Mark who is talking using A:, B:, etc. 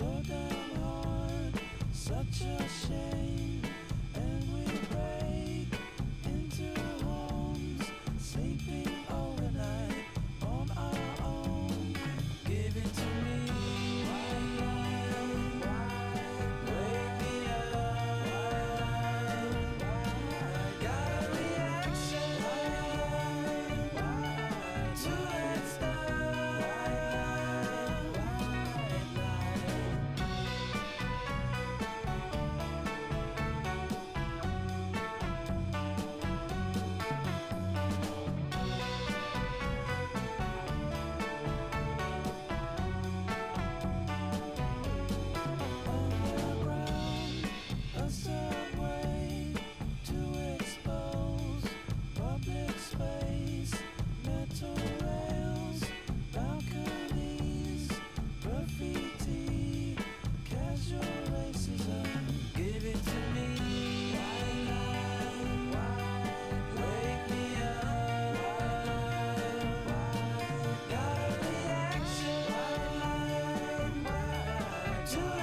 A: so damn hard, such a shame. And we break into homes, sleeping overnight on our own. Give it to me. Wake me up. Got a reaction to that underground, a subway to expose public space, metal rails, balconies, graffiti, casual racism. Give it to me. Wake me up. Got a reaction to